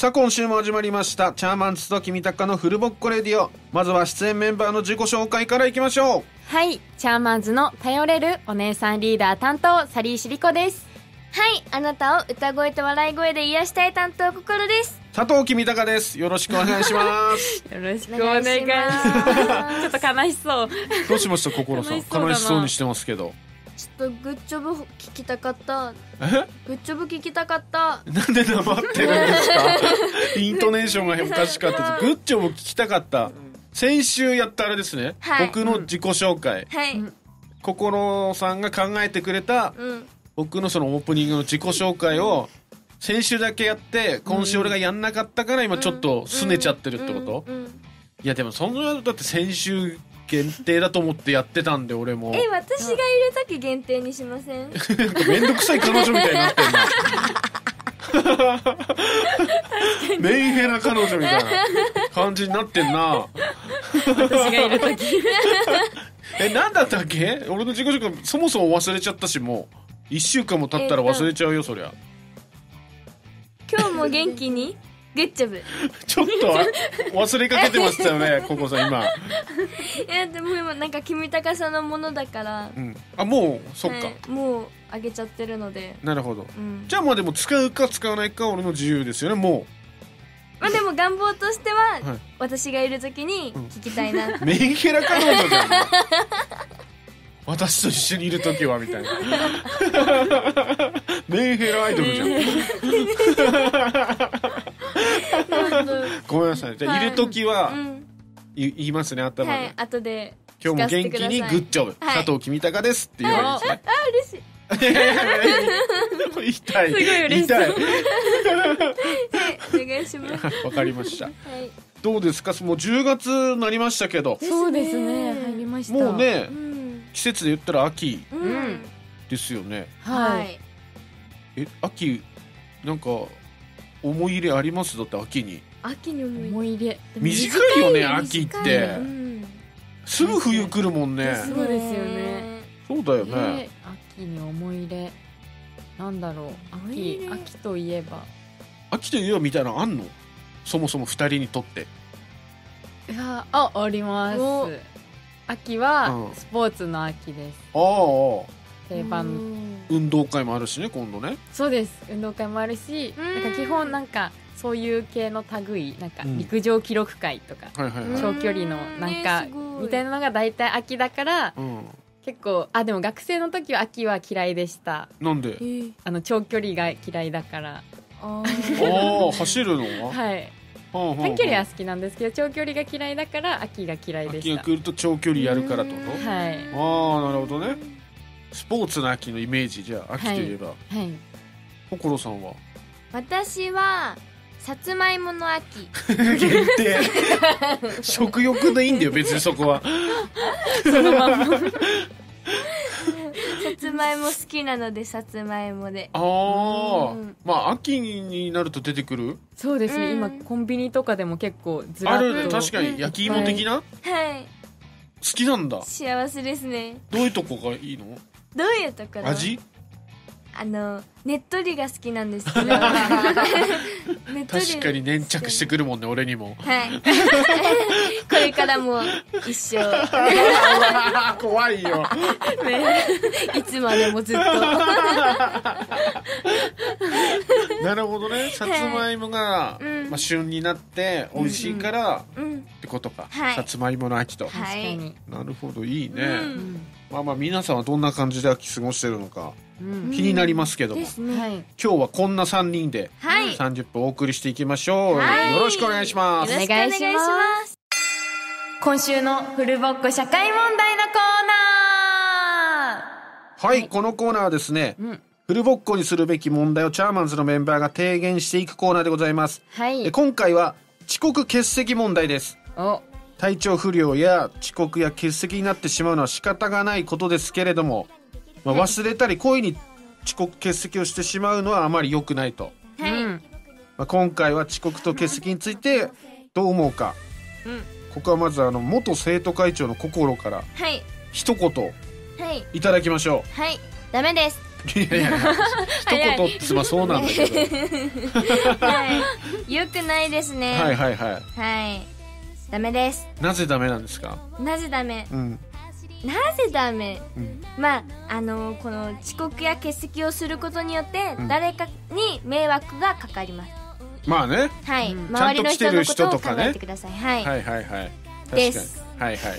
さあ今週も始まりましたチャーマンズと君高のフルボッコレディオ。まずは出演メンバーの自己紹介からいきましょう。 はい、チャーマンズの頼れるお姉さんリーダー担当サリーシリコです。 はい、あなたを歌声と笑い声で癒したい担当心です。 佐藤君高です。よろしくお願いしますよろしくお願いしますちょっと悲しそう。 どうしました心さん。悲しそうにしてますけど。 ちょっとグッジョブ聞きたかった。 え、 グッジョブ聞きたかった。 なんで黙ってるんですかイントネーションがおかしかったです。グッジョブ聞きたかった。先週やったあれですね、はい、僕の自己紹介、 はい、 心さんが考えてくれた、僕のそのオープニングの自己紹介を先週だけやって今週俺がやんなかったから今ちょっと拗ねちゃってるってこと、いやでもそんなだって先週限定だと思ってやってたんで俺も。 私がいる時限定にしません？ なんかめんどくさい彼女みたいになってんなメンヘラ彼女みたいな感じになってんな私がいる時なんだったっけ。俺の自己紹介そもそも忘れちゃったし、もう1週間も経ったら忘れちゃうよそりゃ。 今日も元気にグッジョブちょっと忘れかけてましたよねココさん今。いやでも今なんか君高さんのものだから、 あ、もうそっか、 はい、もうあげちゃってるので。 なるほど、じゃあまあでも使うか使わないか俺の自由ですよねもう。 まあでも願望としては、私がいる時に聞きたいな、 メンヘラ彼女じゃん私と一緒にいる時はみたいなメンヘラアイドルじゃんごめんなさい。じゃあ、いる時は、言いますね頭で、はい、 後で今日も元気にグッジョブ、佐藤君高ですって言われるんですね。 嬉しい痛い。 すごい嬉しそう。 お願いします。 わかりました。どうですか、もう10月になりましたけど。 そうですね、入りました。 もうね、季節で言ったら秋ですよね。 はい。 秋なんか思い入れあります？だって秋に。 秋に思い入れ。 短いよね秋って。すぐ冬来るもんね。 そうですよね。 そうだよね。 秋に思い入れなんだろう。秋といえば。 秋といえばみたいなのあんの？そもそも2人にとって。 いや、あります。秋はスポーツの秋です。定番。運動会もあるしね今度ね。 そうです、運動会もあるし、なんか基本なんかそういう系の類、なんか陸上記録会とか、長距離のなんかみたいなのが大体秋だから、結構でも学生の時は秋は嫌いでした。 なんで？ 長距離が嫌いだから。 走るのは？ はい、短距離は好きなんですけど長距離が嫌いだから秋が嫌いでした。 秋が来ると長距離やるからってこと？ はい。 なるほどね。スポーツの秋のイメージ。じゃあ秋といえば、心さんは？ 私はさつまいもの秋限定食欲でいいんだよ別にそこはそのまんまさつまいも好きなのでさつまいもで。 まあ秋になると出てくる。 そうですね、今コンビニとかでも結構ずらっとある。確かに焼き芋的な、 はい、 好きなんだ。 幸せですね。 どういうとこがいいの？ どういうところ？ 味？ ねっとりが好きなんですけど確かに粘着してくるもんね俺にも。 はいこれからも一生怖いよ、 いつまでもずっとなるほどね。さつまいもが、旬になって美味しいから、ってことか、さつまいもの秋と。 確かに。 なるほど、いいね。まあ皆さんはどんな感じで秋過ごしてるのか気になりますけども、今日はこんな3人で30分お送りしていきましょう。よろしくお願いします。 よろしくお願いします。 今週のフルボッコ社会問題のコーナー。 はい、このコーナーはですね、フルボッコにするべき問題をチャーマンズのメンバーが提言していくコーナーでございます。今回は遅刻欠席問題です。体調不良や遅刻や欠席になってしまうのは仕方がないことですけれども、忘れたり故意に遅刻欠席をしてしまうのはあまり良くないと。今回は遅刻と欠席についてどう思うか、ここはまず元生徒会長の心から一言いただきましょう。 ダメです。 いやいや一言ってそうなんだけどよくないですね。 はいはいはいはいダメです。 なぜダメなんですか？ なぜダメ、なぜダメ、まあこの遅刻や欠席をすることによって誰かに迷惑がかかります。 まあね、 はい、周りの人のことを考えてください。はいはいはいはいですはいはい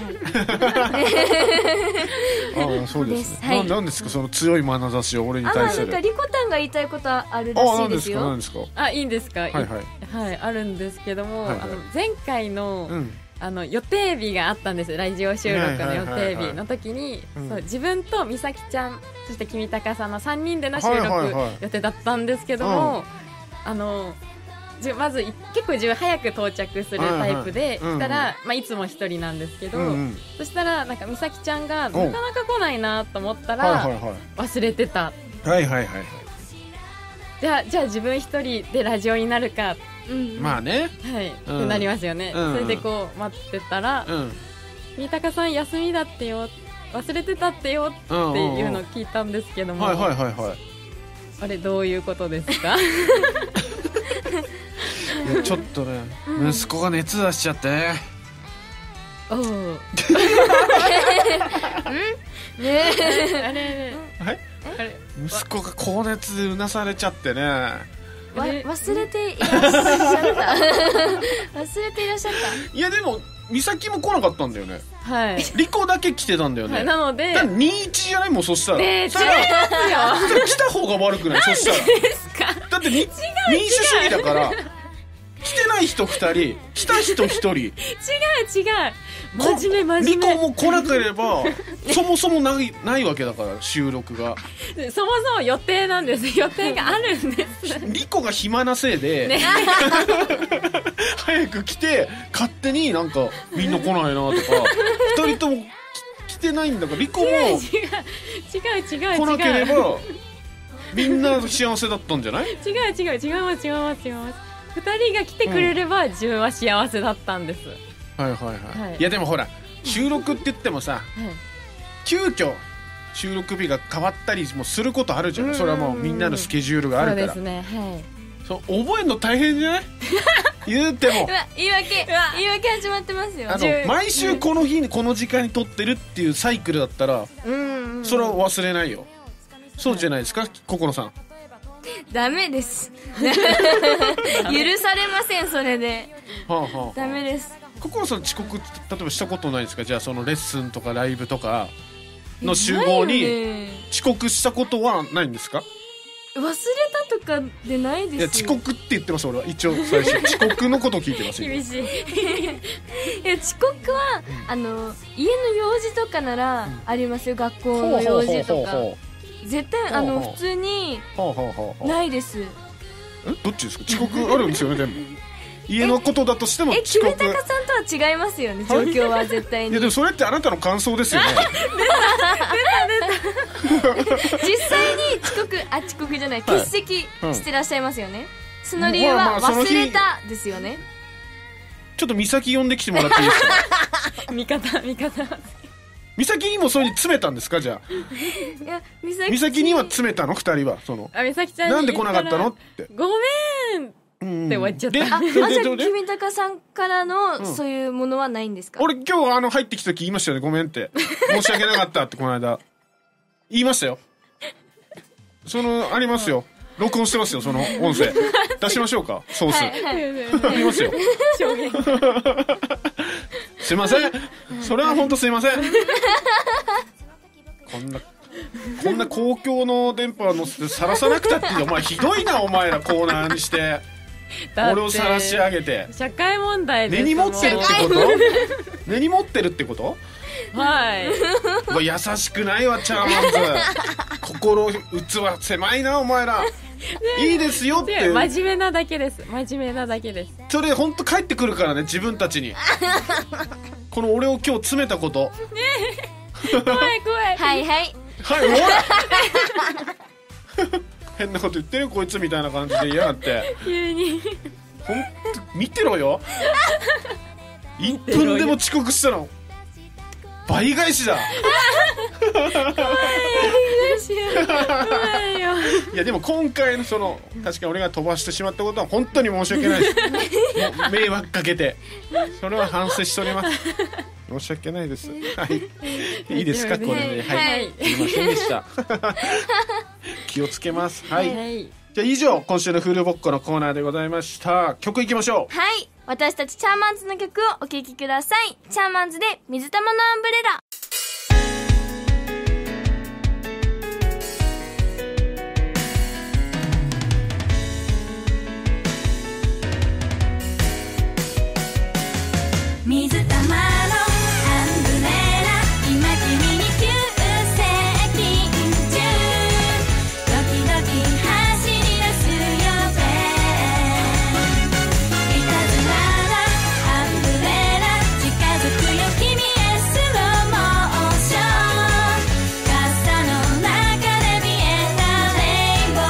ああそうですね。なんですかその強い眼差しを俺に対する。 なんかリコタンが言いたいことあるらしいですよ。 何ですか？ いいんですか？はいあるんですけども、前回の予定日があったんですよ。ラジオ収録の予定日の時に自分と美咲ちゃんそして君高さんの3人での収録予定だったんですけども、まず結構自分早く到着するタイプでしたら、いつも一人なんですけど、そしたらなんか美咲ちゃんがなかなか来ないなと思ったら忘れてた。じゃあ自分一人でラジオになるか、 まあねってなりますよね。それでこう待ってたら君高さん休みだってよ、忘れてたってよっていうのを聞いたんですけども、あれどういうことですか？ いやちょっとね、息子が熱出しちゃってね。 おお。 息子が高熱でうなされちゃってね。 忘れていらっしゃった忘れていらっしゃった。 いやでも美咲も来なかったんだよね。 はい。 リコだけ来てたんだよね。 なので 21じゃないもん。そしたら違いますよ。 来た方が悪くない？そしたらですか？ だって民主主義だから来てない人2人来た人1人。違う真面目リコも来なければそもそもないわけだから収録がそもそも予定なんです。予定があるんです。 リコが暇なせいで、早く来て勝手になんかみんな来ないなとか2人とも来てないんだからリコも違う来なければみんな幸せだったんじゃない？ 違います2人が来てくれれば自分は幸せだったんです。 いやでもほら収録って言ってもさ、急遽収録日が変わったりもすることあるじゃん。それはもうみんなのスケジュールがあるから。 そうですね。 そう覚えるの大変じゃない？言うても言い訳始まってますよ。 毎週この日にこの時間に撮ってるっていうサイクルだったらそれは忘れないよ。そうじゃないですか心さん。 ダメです許されません。それでダメです。 心さん遅刻例えばしたことないですか？じゃあそのレッスンとかライブとかの集合に遅刻したことはないんですか？ 忘れたとかでないですよ。 いや遅刻って言ってます。俺は一応最初遅刻のことを聞いてます。 厳しいいや遅刻は家の用事とかならありますよ。学校の用事とか絶対普通にないです。 どっちですか？遅刻あるんですよね。でも家のことだとしても遅刻。 君高さんとは違いますよね。状況は絶対に。 いやでもそれってあなたの感想ですよね。 実際に遅刻じゃない欠席してらっしゃいますよね。その理由は忘れたですよね。 ちょっと美咲呼んできてもらっていいですか？ 味方美咲にもそれに詰めたんですか？じゃあいや美咲には詰めたの？2人は美咲ちゃんになんで来なかったのってごめんって終わっちゃった。 じゃあ君高さんからのそういうものはないんですか？ 俺今日入ってきた時言いましたよね。ごめんって申し訳なかったってこの間言いましたよ。ありますよ。録音してますよ。その音声出しましょうか？ソース言いますよ。すいません。それは本当すいません。こんな公共の電波乗せてさらさなくたっていい。お前ひどいな。お前らコーナーにして俺をさらし上げて社会問題です。 根に持ってるってこと？根に持ってるってこと？ はい。 優しくないわチャーマンズ。心器狭いなお前ら。いいですよって。 真面目なだけです。 それ本当帰ってくるからね自分たちに。この俺を今日詰めたこと。 怖い。 はいおい変なこと言ってるこいつみたいな感じで嫌がって急にほんと見てろよ。1分でも遅刻したの倍返しだ。 許し訳ない。いやでも今回のその確かに俺が飛ばしてしまったことは本当に申し訳ないです。もう迷惑かけてそれは反省しております。申し訳ないです。はい。いいですかこれで、はい。すいませんでした。気をつけます。はい。じゃあ以上今週のフルボッコのコーナーでございました。曲いきましょう。 はい。私たちチャーマンズの曲をお聴きください。チャーマンズで水玉のアンブレラ。水玉のアンブレラ、今君に急接近中、ドキドキ走り出すよベン、いたずらなアンブレラ、近づくよ君へスローモーション、傘の中で見えたレインボ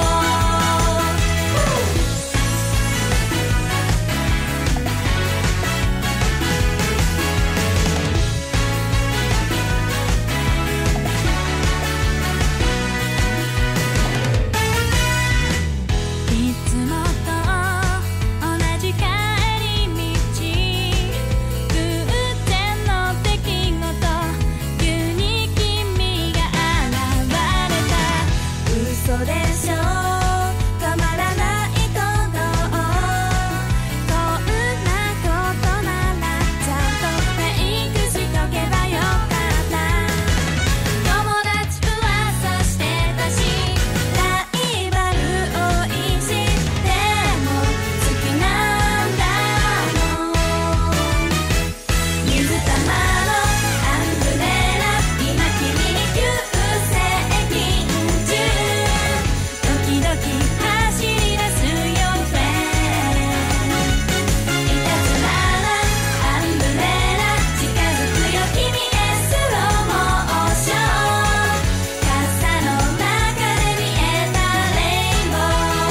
いつもと同じ帰り道、偶然の出来事、急に君が現れた、嘘でしょ止まらない鼓動、こんなことならちゃんとメイクしとけばよかった、友達噂してたしライバル多いし、でも好きなんだもん、水玉のアンブレラ、今君に急接近中、ドキドキ走り出すよフレン、いたずらなアンブレラ、近づくよ君へスローモーション、傘の中で見えたレインボ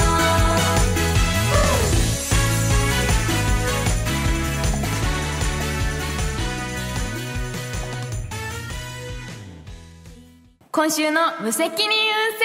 今週の無責任運勢のコー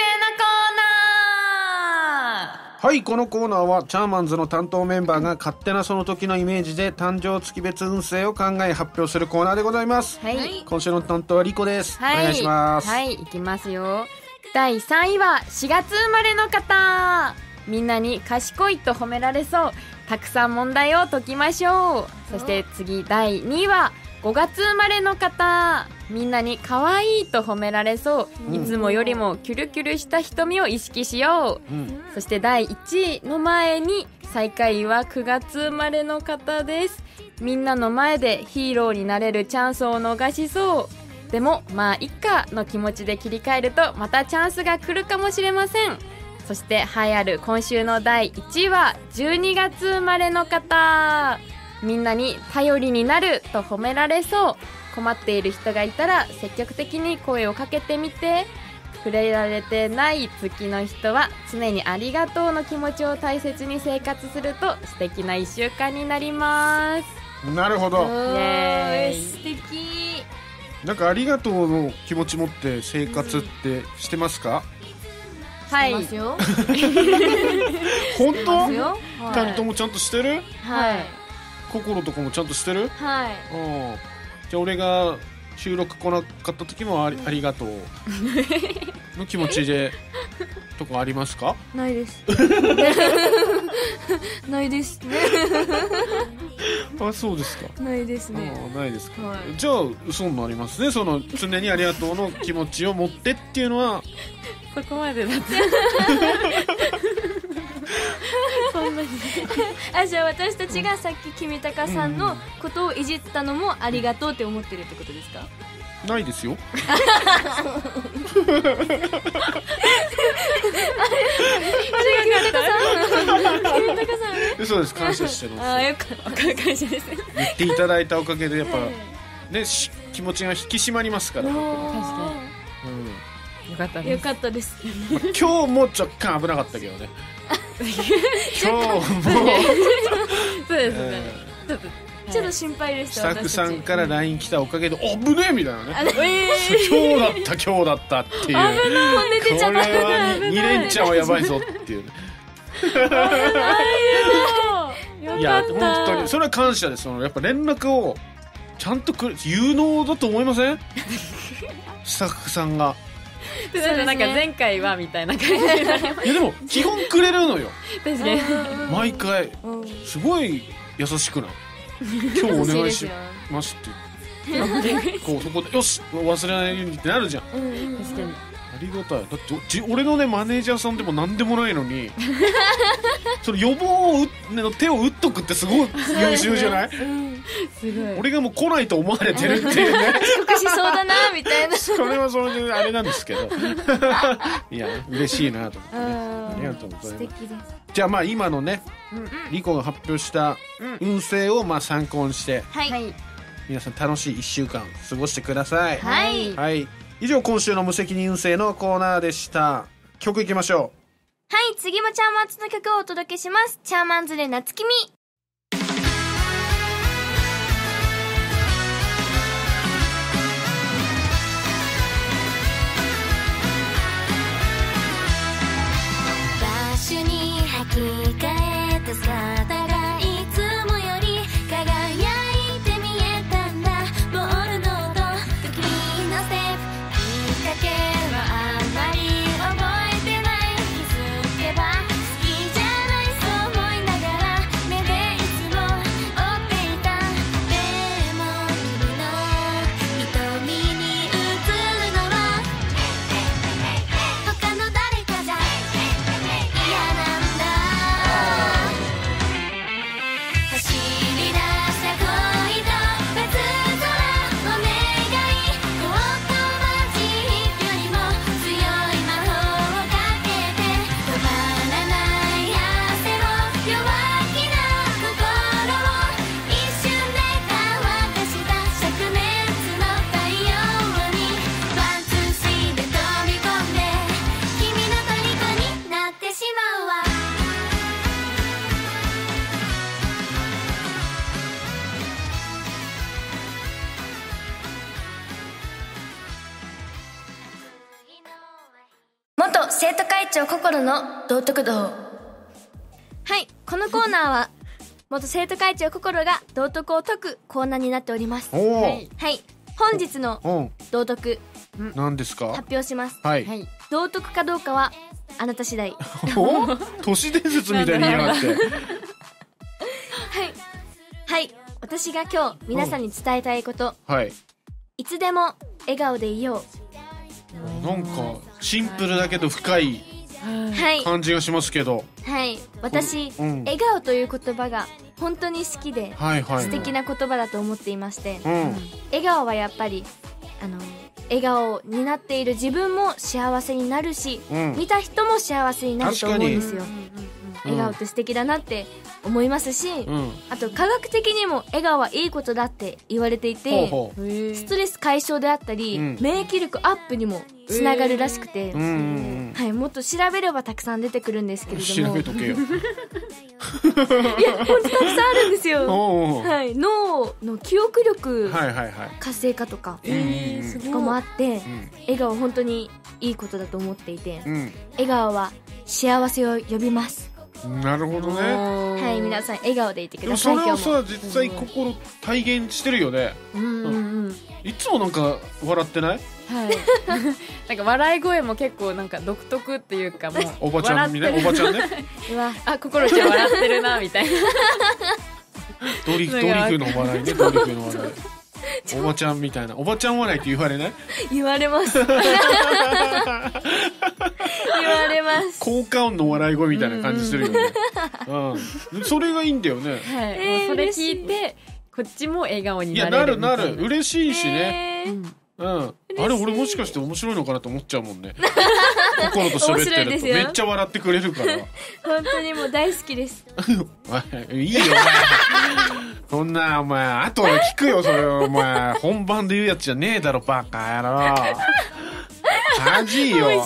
ナはい、このコーナーはチャーマンズの担当メンバーが勝手なその時のイメージで誕生月別運勢を考え発表するコーナーでございます。 はい。 今週の担当はリコです。 はい、 お願いします。 はい、いきますよ。第3位は4月生まれの方。みんなに賢いと褒められそう。たくさん問題を解きましょう。そして次第2位は5月生まれの方。みんなに可愛いと褒められそう、いつもよりもキュルキュルした瞳を意識しよう、そして第1位の前に最下位は9月生まれの方です。みんなの前でヒーローになれるチャンスを逃しそう、でもまあいっかの気持ちで切り替えるとまたチャンスが来るかもしれません。そして栄えある今週の第1位は12月生まれの方。みんなに頼りになると褒められそう、困っている人がいたら積極的に声をかけてみて、触れられてない月の人は常にありがとうの気持ちを大切に生活すると素敵な1週間になります。 なるほど。 イエーイ、素敵。 なんかありがとうの気持ち持って生活ってしてますか？ はい。 ますよ。 本当？ はい、 2人ともちゃんとしてる？ はい。 心とかもちゃんとしてる？ はい。 じゃあ俺が収録来なかった時もありがとうの気持ちでとかありますか？ ないですないですねあ、そうですか。 ないですね。 ないですか、 はい、 じゃあ嘘になりますね。その常にありがとうの気持ちを持ってっていうのはそこまでだってそんなにあ、じゃあ私たちがさっき君高さんのことをいじったのもありがとうって思ってるってことですか？ ないですよそうです、感謝してます。 あ、よかった、感謝です。 言っていただいたおかげでやっぱね、気持ちが引き締まりますから。 確かに、よかったです。 よかったです。 今日も若干危なかったけどね今日もそうですね、ちょっとちょっと心配でした。 スタッフさんから LINE 来たおかげで「危ねえ!」みたいなね、今日だったっていう、 危ない、寝てちゃった、 これは2連チャンはやばいぞっていうね。いや本当にそれは感謝です。やっぱ連絡をちゃんと有能だと思いません？スタッフさんが。 なんか前回はみたいな感じで、いやでも基本くれるのよ。 確かに毎回すごい優しくない？今日お願いしますって言ってこうそこでよし忘れないようにってなるじゃん。確かにありがたい。だって俺のねマネージャーさんでも何でもないのにその予防の手を打っとくってすごい優秀じゃない？ すごい。 俺がもう来ないと思われてるっていうね。 遅刻しそうだなみたいな。 それはそれであれなんですけどいや嬉しいなと思ってね。ありがとうございます。素敵です。じゃあ今のね、リコが発表した運勢を参考にして、はい、皆さん楽しい1週間過ごしてください。 はい、 はい、以上今週の無責任運勢のコーナーでした。曲いきましょう。はい、次もチャーマンズの曲をお届けします。チャーマンズで夏君。場所に履き替えた姿がいつもより輝いて見えたんだ。ボールの音、時のステップ、きっかけはあんまり覚えてない。気づけば好きじゃないそう思いながら目でいつも追っていた。でも君の瞳に映るのは他の誰かじゃ嫌なんだ。走り出した恋と別空を願い、凍ったマジックよりも強い魔法をかけて止まらない汗を弱気な心を一瞬で乾かした灼熱の太陽にワンツースリーで飛び込んで君の虜になってしまうわ。元生徒会長心の道徳道。はい、このコーナーは元生徒会長心が道徳を解くコーナーになっております。 おー、 はい、本日の道徳何ですか？ 発表します。 はい、 道徳かどうかはあなた次第。 お都市伝説みたいに言いやがってはい、私が今日皆さんに伝えたいこと、 はい、 いつでも笑顔でいよう。 なんかシンプルだけど深い感じがしますけど、 はい、私、笑顔という言葉が本当に好きで、素敵な言葉だと思っていまして、笑顔はやっぱり笑顔になっている自分も幸せになるし、見た人も幸せになると思うんですよ。笑顔って素敵だなって思いますし、あと科学的にも笑顔はいいことだって言われていて、ストレス解消であったり、免疫力アップにもつながるらしくて、はい、もっと調べればたくさん出てくるんですけれども、 調べとけよ。いや本当たくさんあるんですよ。はい、脳の記憶力活性化とかもあって、笑顔本当にいいことだと思っていて、笑顔は幸せを呼びます。 なるほどね。 はい、皆さん笑顔でいてください。 それをさ、実際心体現してるよね。いつもなんか笑ってない？ はいなんか笑い声も結構なんか独特っていうか、もうおばちゃんね、おばちゃんねうわ、あ、心ちゃん笑ってるなみたいなドリフの笑いね、ドリフの笑いおばちゃんみたいな、おばちゃん笑いって言われない？ 言われます言われます。 効果音の笑い声みたいな感じするよね、それがいいんだよね。 はい、それ聞いてこっちも笑顔になれる。 いや、なる嬉しいしね。あれ俺もしかして面白いのかなと思っちゃうもんね心と喋ってるとめっちゃ笑ってくれるから本当にもう大好きですいいよお前そんなお前後で聞くよそれ。お前本番で言うやつじゃねえだろバカ野郎恥いよ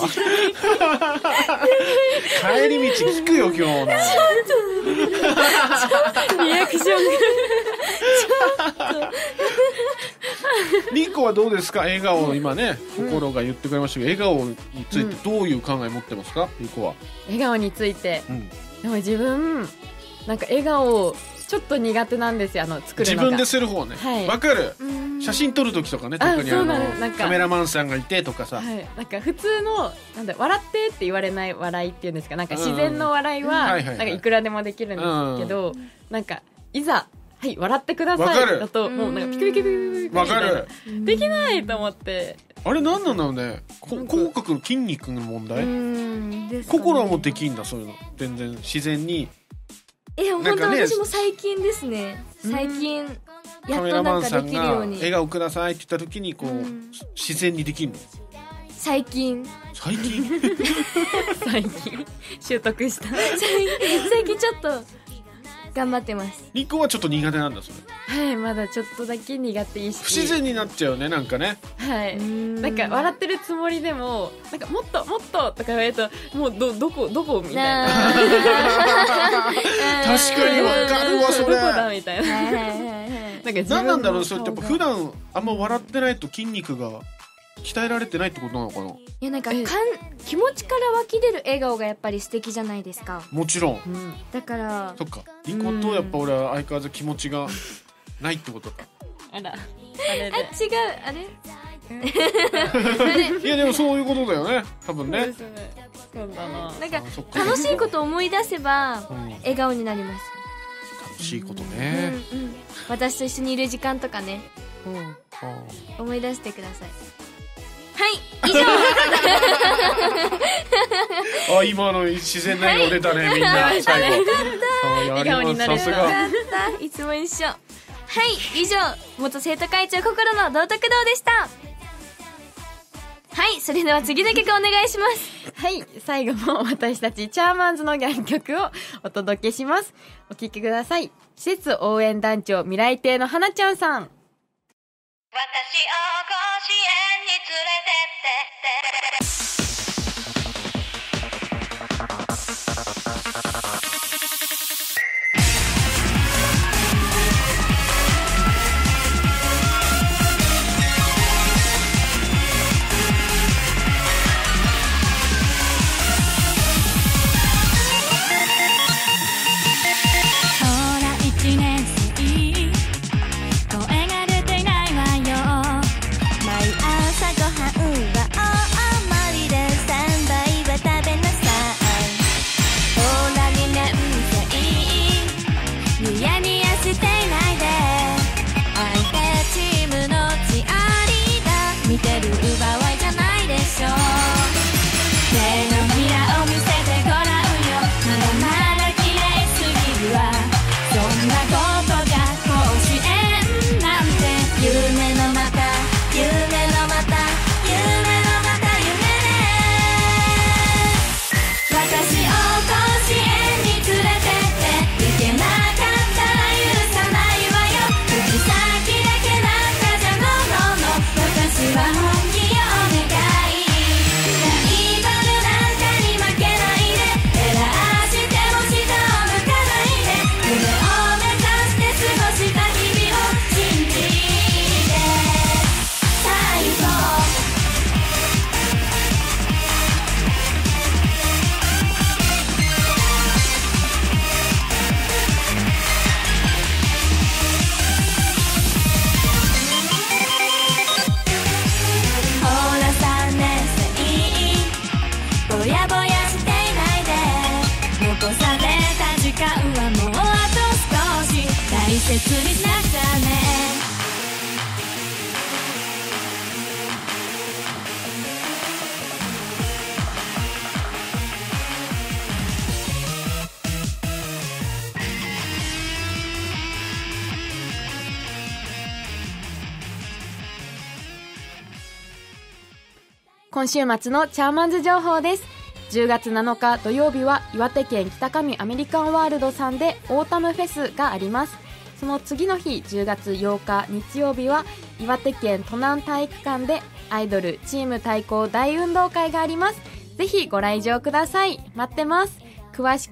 帰り道聞くよ今日のリアクションがリコはどうですか？笑顔、今ね心が言ってくれましたけど、笑顔についてどういう考え持ってますか？リコは笑顔について、でも自分なんか笑顔ちょっと苦手なんですよ、作るのが。 自分でする方ね。わかる。写真撮る時とかね、特にカメラマンさんがいてとかさ、 なんか普通のなんだ笑ってって言われない笑いっていうんですか、なんか自然の笑いはなんかいくらでもできるんですけど、なんかいざはい笑ってくださいだともうなんかピクピクピクピクみたいな、わかる、できないと思って。 あれ何なんだろうね、口角の筋肉の問題。心はもうできんだ、そういうの全然自然に。 本当私も最近ですね、最近やっとなんかできるように。 笑顔くださいって言った時にこう、自然にできるの。 最近最近習得した。 最近ちょっと頑張ってます。 リコはちょっと苦手なんだそれ。はい、まだちょっとだけ苦手意識。 不自然になっちゃうね、なんかね。 はい、なんか笑ってるつもりでもなんかもっともっととか言われるともうどこみたいな。 確かにわかるわそれ。 どこだみたいな。 何なんだろう、それってやっぱ普段あんま笑ってないと筋肉が鍛えられてないってことなのかな。いやなんか気持ちから湧き出る笑顔がやっぱり素敵じゃないですか。 もちろん、 だからそっか、リコとやっぱ俺は相変わらず気持ちがないってことか。 あら、 違うあれいやでもそういうことだよね、多分ね。 そうだな。 なんか楽しいことを思い出せば笑顔になります。 楽しいことね、 私と一緒にいる時間とかね、思い出してください。はい、以上。今の自然な笑顔出たね、みんな最後。 笑顔になれた。 いつも一緒。はい、以上元生徒会長心の道徳堂でした。はい、それでは次の曲お願いします。 はい、最後も私たちチャーマンズの楽曲をお届けします。お聴きください。施設応援団長未来亭の花ちゃんさん。 私を甲子園に連れてって。 今週末のチャーマンズ情報です。10月7日土曜日は岩手県北上アメリカンワールドさんでオータムフェスがあります。その次の日10月8日日曜日は岩手県都南体育館でアイドルチーム対抗大運動会があります。ぜひご来場ください。待ってます。詳しくは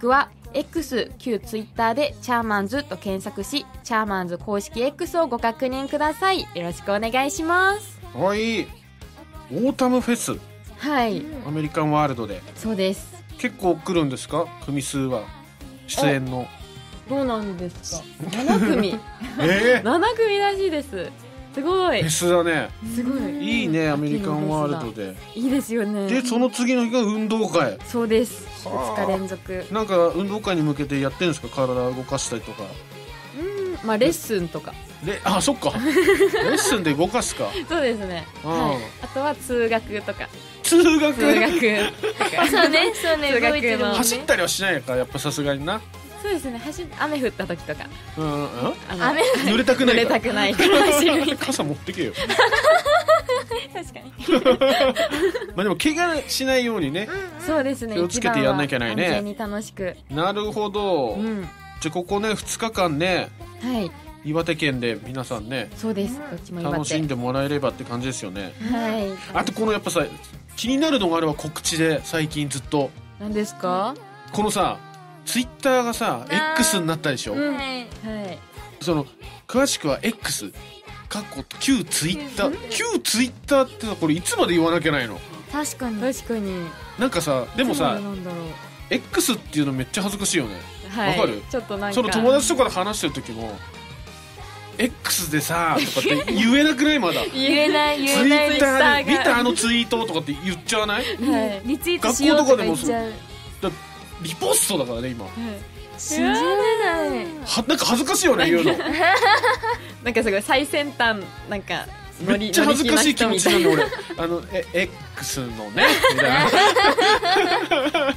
X 旧ツイッターでチャーマンズと検索し、チャーマンズ公式 X をご確認ください。よろしくお願いします。 はい。オータムフェス。 はい。 アメリカンワールドで。 そうです。 結構来るんですか、組数は、出演の。 どうなんですか。7組。7組らしいです。すごい。 フェスだね。 すごい。 いいね、アメリカンワールドで。 いいですよね。 で、その次の日が運動会。 そうです。2日連続。 なんか運動会に向けてやってるんですか、体を動かしたりとか。 まあレッスンとか。 あ、そっか。レッスンで動かすか。 そうですね。あとは通学とか。 通学。 そうね、そうね。 通学の走ったりはしないか、やっぱさすがにな。 そうですね。雨降った時とか。 雨濡れたくない。 濡れたくないから走る。 傘持ってけよ。 確かに。 まあでも怪我しないようにね。 そうですね。 気をつけてやんなきゃないね。 安全に楽しく。 なるほど。じゃあここね、2日間ね。 はい。 岩手県で皆さんね。 そうです。どっちも岩手。 楽しんでもらえればって感じですよね。 はい。 あとこのやっぱさ、気になるのがあれば告知で最近ずっと。 何ですか？ このさ、ツイッターがさ X になったでしょ。 はい。 その詳しくは X 旧ツイッター、旧ツイッターってこれいつまで言わなきゃないの？ 確かになんかさ、でもさ X っていうのめっちゃ恥ずかしいよね。わかる？ ちょっとなんかその友達とかで話してる時も X でさとかって言えなくない？まだ言えないツイッターで見たあのツイートとかって言っちゃわない？ リツイートしようとか言っちゃう。 リポストだからね今。 信じられない。 なんか恥ずかしいよね言うの。 なんかすごい最先端なんかめっちゃ恥ずかしい気持ちなんだ俺。X のねみたいな。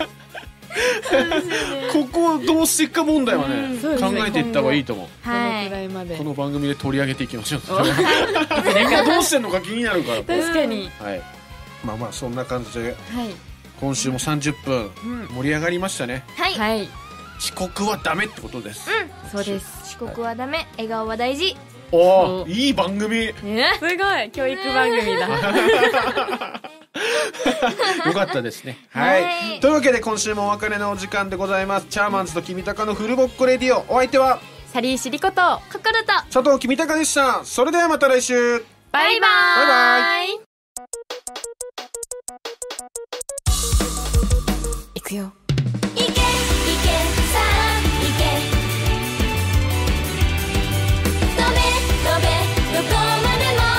ここをどうしていくか問題はね、考えていった方がいいと思う。この番組で取り上げていきましょう。みんなどうしてんのか気になるから。 確かに。 はい。まあそんな感じで今週も30分盛り上がりましたね。 はい。 遅刻はダメってことです。 そうです。 遅刻はダメ、笑顔は大事。 おー、いい番組。 すごい教育番組だ。 よかったですね。はい。というわけで今週もお別れのお時間でございます。チャーマンズと君高のフルボッコレディオ、お相手はサリーシリコと心と佐藤君高でした。それではまた来週。 バイバイ。いくよ。 いけいけさあいけ、飛べ飛べどこまでも。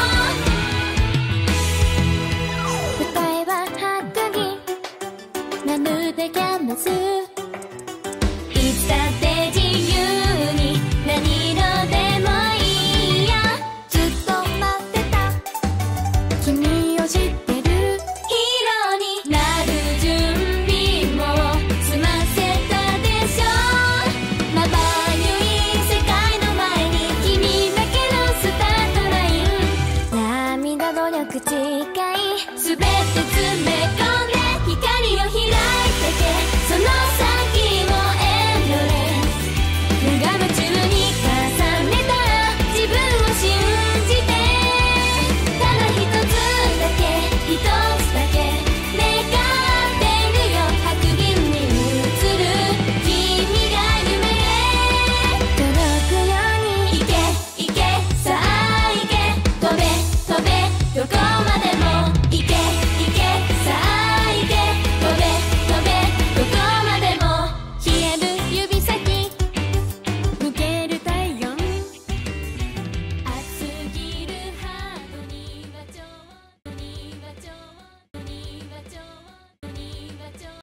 舞台は白銀なのでキャンバス、いつだって自由に何度でもいいや。ずっと待ってた君を知ってる、ヒーローになる準備も済ませたでしょ。まばゆい世界の前に君だけのスタートライン、涙努力誓いすべて詰め込